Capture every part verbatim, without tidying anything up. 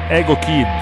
Ego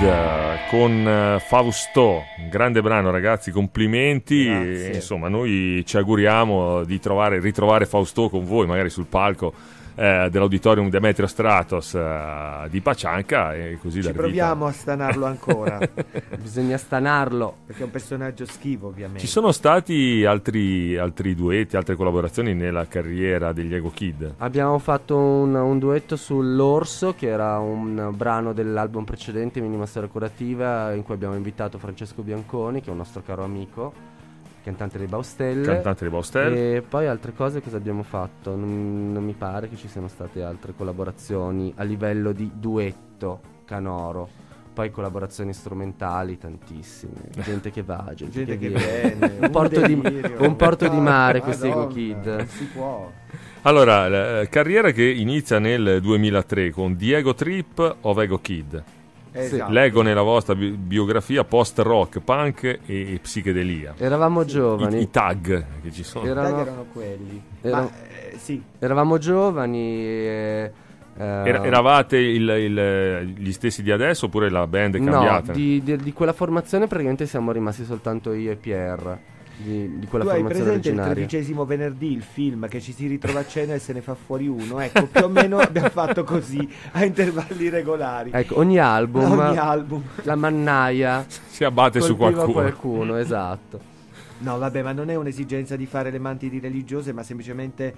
Kid con Fausto, grande brano ragazzi, complimenti. E, insomma, noi ci auguriamo di trovare, ritrovare Fausto con voi magari sul palco eh, dell'Auditorium Demetrio Stratos eh, di Pacianca, e così ci dar proviamo vita. a stanarlo ancora. Bisogna stanarlo perché è un personaggio schivo, ovviamente. Ci sono stati altri, altri duetti, altre collaborazioni nella carriera degli Ego Kid? Abbiamo fatto un, un duetto sull'Orso, che era un brano dell'album precedente, Minima Storia Curativa, in cui abbiamo invitato Francesco Bianconi, che è un nostro caro amico, cantante dei Baustelle. Cantante dei Baustelle. E poi altre cose cosa abbiamo fatto? Non, non mi pare che ci siano state altre collaborazioni a livello di duetto canoro. Poi collaborazioni strumentali tantissime, gente che va, gente, gente che, che viene, viene, un porto, di, delirio, un porto di mare Madonna, questi Ego Kid. Non si può. Allora, la carriera che inizia nel duemilatré con Diego Trip of Ego Kid. Esatto. Leggo nella vostra bi- biografia post-rock, punk e, e psichedelia. Eravamo I, giovani. I tag che ci sono. Erano- Dai, erano quelli. Era- Ma eh, sì, Eravamo giovani e, eh, Era- eravate il- il- gli stessi di adesso oppure la band è no, cambiata? di, di, di quella formazione praticamente siamo rimasti soltanto io e Pierre. Di, di quella tu hai formazione presente il originaria. tredicesimo venerdì, il film che ci si ritrova a cena e se ne fa fuori uno? Ecco, più o meno abbiamo fatto così a intervalli regolari. Ecco, ogni album, Ogni album. la mannaia Si abbatte su colpiva qualcuno. qualcuno, esatto. No, vabbè, ma non è un'esigenza di fare le mantidi religiose, ma semplicemente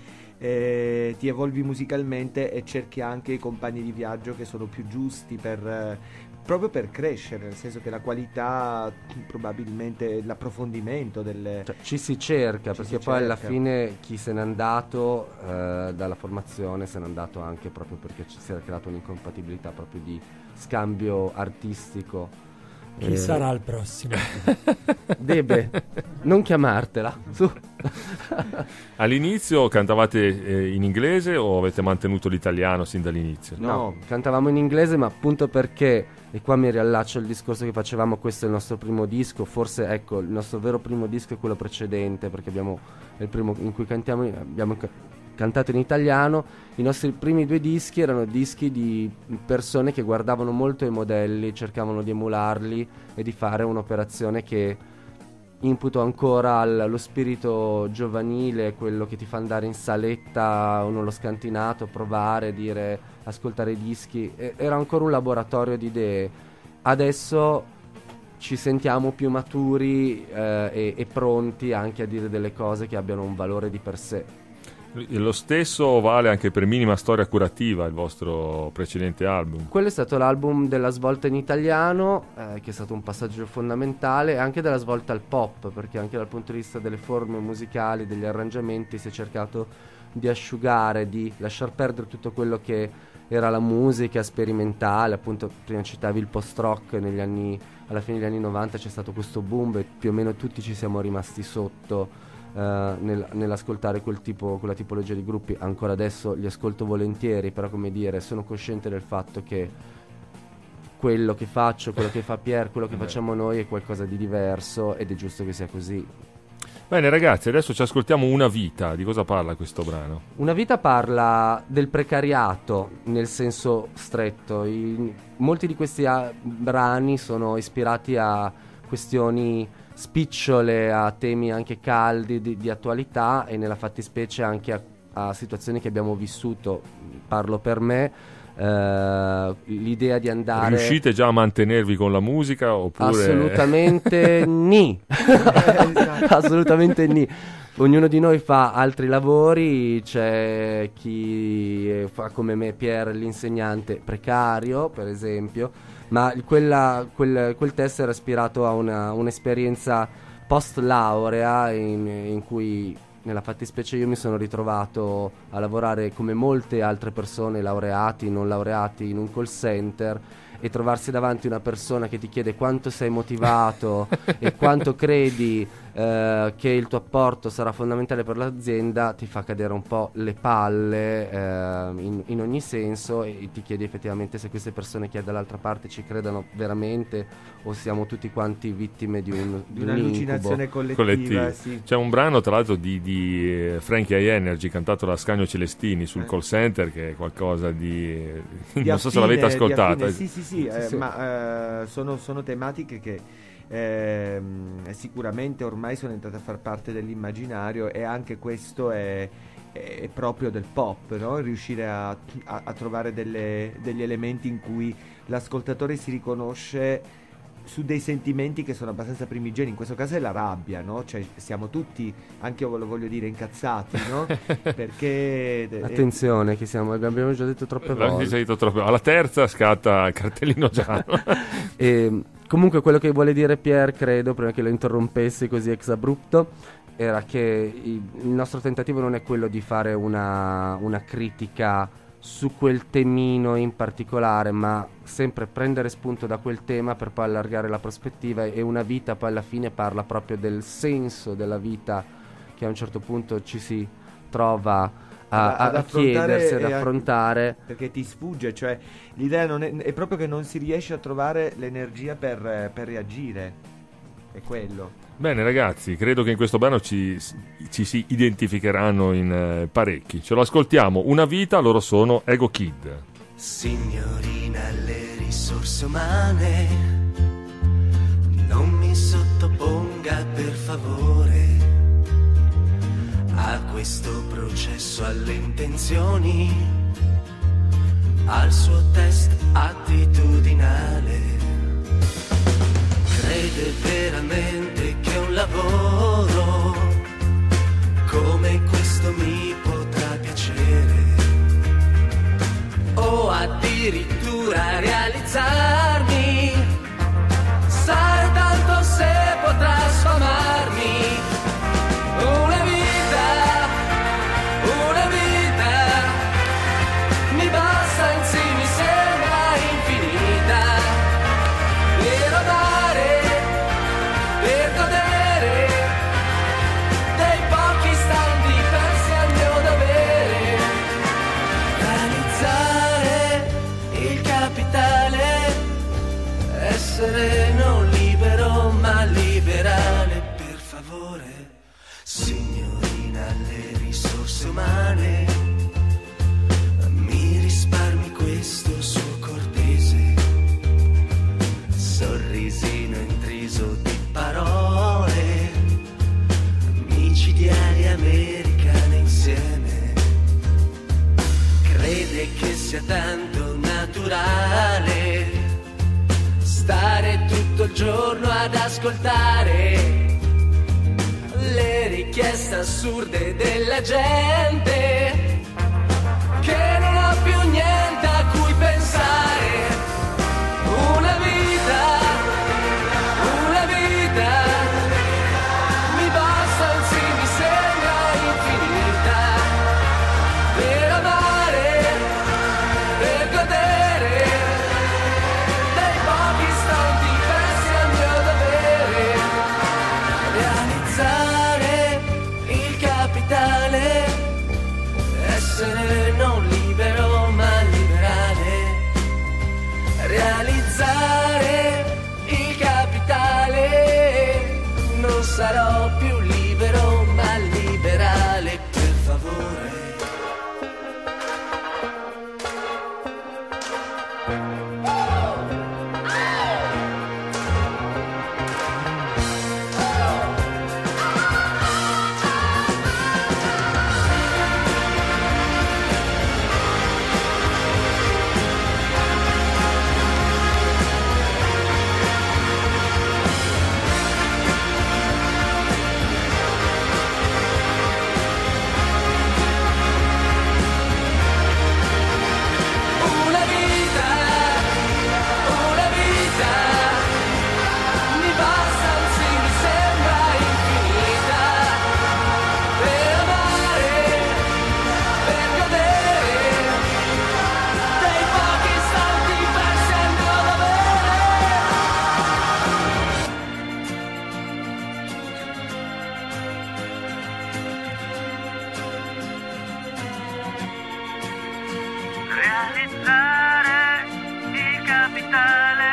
eh, ti evolvi musicalmente e cerchi anche i compagni di viaggio che sono più giusti per, eh, proprio per crescere, nel senso che la qualità, probabilmente l'approfondimento delle... Cioè, ci si cerca, Ci perché si poi alla cerca. fine chi se n'è andato eh, dalla formazione se n'è andato anche proprio perché ci si era creata un'incompatibilità proprio di scambio artistico. Chi Eh, sarà il prossimo? Debe, non chiamartela. Su. All'inizio cantavate eh, in inglese o avete mantenuto l'italiano sin dall'inizio? No, cantavamo in inglese, ma appunto perché, e qua mi riallaccio al discorso che facevamo, questo è il nostro primo disco, forse ecco, il nostro vero primo disco è quello precedente, perché abbiamo è il primo in cui cantiamo, abbiamo ca- cantato in italiano. I nostri primi due dischi erano dischi di persone che guardavano molto i modelli, cercavano di emularli e di fare un'operazione che imputo ancora al- allo spirito giovanile, quello che ti fa andare in saletta o nello scantinato, provare, dire, ascoltare i dischi. E- era ancora un laboratorio di idee. Adesso ci sentiamo più maturi eh, e, e pronti anche a dire delle cose che abbiano un valore di per sé. Lo stesso vale anche per Minima Storia Curativa, il vostro precedente album. Quello è stato l'album della svolta in italiano, eh, che è stato un passaggio fondamentale, e anche della svolta al pop, perché anche dal punto di vista delle forme musicali, degli arrangiamenti, si è cercato di asciugare, di lasciar perdere tutto quello che era la musica sperimentale. Appunto, prima citavi il post-rock, negli anni, alla fine degli anni novanta c'è stato questo boom e più o meno tutti ci siamo rimasti sotto. Uh, nel, nell'ascoltare quel tipo, quella tipologia di gruppi. Ancora adesso li ascolto volentieri, però come dire, sono cosciente del fatto che quello che faccio, quello che fa Pierre, quello che facciamo noi è qualcosa di diverso ed è giusto che sia così. Bene ragazzi, adesso ci ascoltiamo Una vita. Di cosa parla questo brano? Una vita parla del precariato nel senso stretto. I, molti di questi a, brani sono ispirati a questioni spicciole, a temi anche caldi di, di attualità, e nella fattispecie anche a, a situazioni che abbiamo vissuto. Parlo per me, eh, l'idea di andare... Riuscite già a mantenervi con la musica oppure... Assolutamente ni. Assolutamente ni. Ognuno di noi fa altri lavori, c'è chi fa come me, Pierre, l'insegnante precario per esempio, ma quella, quel, quel testo era ispirato a una, un'esperienza post laurea in, in cui nella fattispecie io mi sono ritrovato a lavorare come molte altre persone, laureati, non laureati, in un call center, e trovarsi davanti una persona che ti chiede quanto sei motivato e quanto credi eh, che il tuo apporto sarà fondamentale per l'azienda, ti fa cadere un po' le palle eh, in, in ogni senso, e ti chiedi effettivamente se queste persone che hai dall'altra parte ci credano veramente o siamo tutti quanti vittime di, un, di di un un'allucinazione incubo. collettiva, collettivo. sì. C'è un brano tra l'altro di, di eh, Frankie High Energy cantato da Scagno Celestini sul Eh. call center, che è qualcosa di, Di non so se affine, l'avete di ascoltato. affine, sì, sì, sì, eh, sì. ma eh, sono, sono tematiche che eh, sicuramente ormai sono entrate a far parte dell'immaginario, e anche questo è, è proprio del pop, no? Riuscire a, a, a trovare delle, degli elementi in cui l'ascoltatore si riconosce su dei sentimenti che sono abbastanza primigeni. In questo caso è la rabbia, no? Cioè siamo tutti, anche io lo voglio dire, incazzati, no? Perché attenzione, che siamo, l'abbiamo già detto troppe volte. Già detto troppe. Alla terza scatta il cartellino giallo. E comunque quello che vuole dire Pier, credo, prima che lo interrompessi così ex abrupto, era che il nostro tentativo non è quello di fare una, una critica su quel temino in particolare, ma sempre prendere spunto da quel tema per poi allargare la prospettiva. E Una vita poi alla fine parla proprio del senso della vita, che a un certo punto ci si trova a, ad a chiedersi, ad a- affrontare. perché ti sfugge, cioè l'idea non è, è proprio che non si riesce a trovare l'energia per, per reagire, è quello. Bene ragazzi, credo che in questo brano ci, ci si identificheranno in eh, parecchi. Ce lo ascoltiamo. Una vita, loro sono Ego Kid. Signorina, le risorse umane, non mi sottoponga per favore a questo processo, alle intenzioni, al suo test attitudinale. Crede veramente che un lavoro come questo mi potrà piacere, o addirittura realizzarmi? Sai tanto se potrà sfamarmi. Una vita, una vita, mi basta, anzi mi sembra infinita, per amare, per godere dei pochi istanti persi al mio dovere, realizzare il capitale, essere non libero ma liberale. Per favore, signorina, le risorse umane, mi risparmi questo suo cortese sorrisino intriso di parole micidiali americane insieme. Crede che sia tanto naturale stare tutto il giorno ad ascoltare le richieste assurde della gente, che non ha più niente a cui pensare. Una vita, una vita, mi basta, anzi mi sembra infinita, per amare, per godere dei pochi istanti persi al mio dovere, realizzare il capitale, essere non libero ma liberale, realizzare il capitale, non sarò più libero ma liberale. Per favore, una vita, una vita, mi basta, anzi mi sembra infinita, per amare, per godere dei pochi istanti persi al mio dovere. Realizzare il capitale,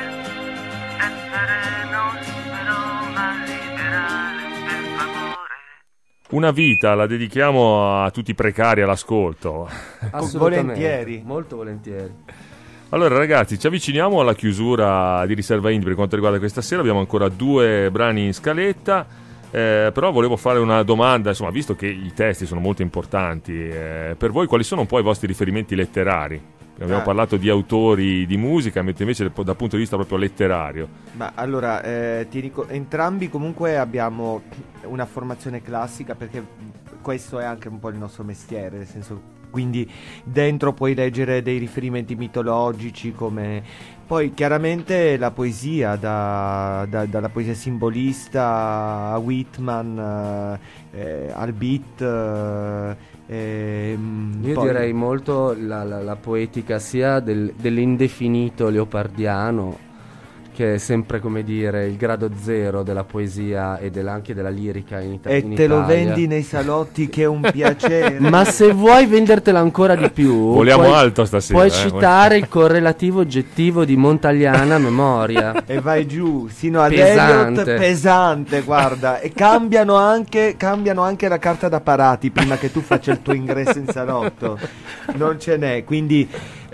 essere non libero ma liberale. Per favore. Una vita la dedichiamo a tutti i precari all'ascolto. Assolutamente, volentieri. molto volentieri. Allora ragazzi, ci avviciniamo alla chiusura di Riserva Indie per quanto riguarda questa sera. Abbiamo ancora due brani in scaletta, eh, però volevo fare una domanda, insomma, visto che i testi sono molto importanti, eh, per voi quali sono un po' i vostri riferimenti letterari? Abbiamo ah. parlato di autori di musica, mentre invece dal punto di vista proprio letterario. Ma allora, eh, ti dico, entrambi comunque abbiamo una formazione classica, perché questo è anche un po' il nostro mestiere, nel senso, quindi dentro puoi leggere dei riferimenti mitologici, come poi chiaramente la poesia, da, da, dalla poesia simbolista a Whitman, eh, al beat. Eh, eh, Io poi... direi molto la, la, la poetica sia del, dell'indefinito leopardiano, che è sempre, come dire, il grado zero della poesia e della, anche della lirica in, ita- e in te Italia. lo vendi nei salotti, che è un piacere. Ma se vuoi vendertela ancora di più, voliamo puoi, alto stasera, puoi eh, citare il correlativo oggettivo di Montagliana a memoria. E vai giù sino ad Pesante. Eliot, pesante, guarda. E cambiano anche, cambiano anche la carta da parati prima che tu faccia il tuo ingresso in salotto. Non ce n'è, quindi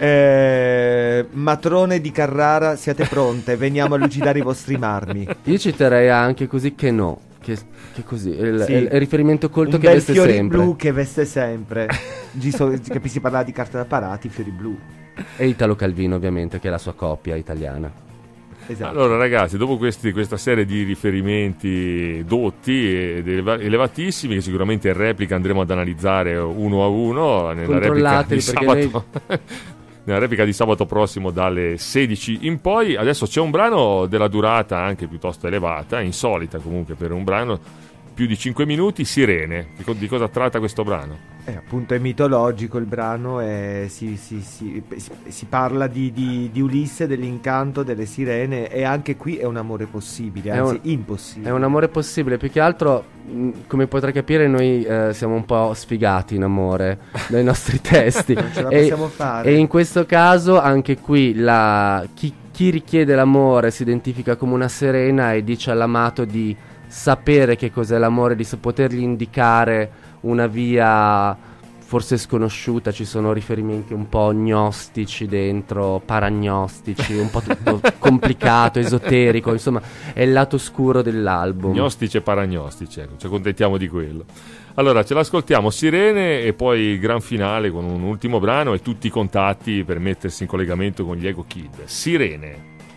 eh, matrone di Carrara, siate pronte, veniamo a lucidare i vostri marmi. Io citerei anche così che no, che, che così, il, Sì. il, il riferimento colto Un che bel veste fiori sempre. blu che veste sempre. Giso, che si parla di carta da parati, fiori blu. E Italo Calvino, ovviamente, che è la sua coppia italiana. Esatto. Allora ragazzi, dopo questi, questa serie di riferimenti dotti ed eleva- elevatissimi, che sicuramente in replica andremo ad analizzare uno a uno nella replica di Controllateli, perché sabato nella replica di sabato prossimo dalle sedici in poi. Adesso c'è un brano della durata anche piuttosto elevata, insolita comunque per un brano, più di cinque minuti, Sirene. Di, co- di cosa tratta questo brano? Eh, appunto è mitologico il brano, e si, si, si, si, si parla di, di, di Ulisse, dell'incanto delle sirene, e anche qui è un amore possibile, È anzi un- impossibile. È un amore possibile, più che altro, mh, come potrai capire, noi eh, siamo un po' sfigati in amore dai nostri testi. Non ce la e, possiamo fare. e in questo caso anche qui la, chi, chi richiede l'amore si identifica come una sirena e dice all'amato di sapere che cos'è l'amore, di potergli indicare una via forse sconosciuta. Ci sono riferimenti un po' gnostici dentro, paragnostici, un po' tutto complicato, esoterico, insomma è il lato scuro dell'album. Gnostici e paragnostici, ecco, ci accontentiamo di quello. Allora ce l'ascoltiamo, Sirene, e poi il gran finale con un ultimo brano e tutti i contatti per mettersi in collegamento con gli Ego Kid. Sirene.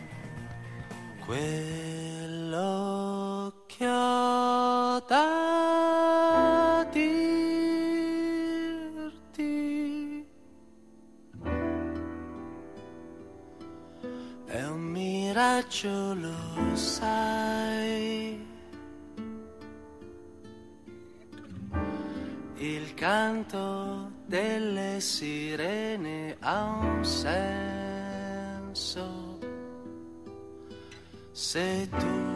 Quello che ho da dirti è un miraggio, lo sai. Il canto delle sirene ha un senso se tu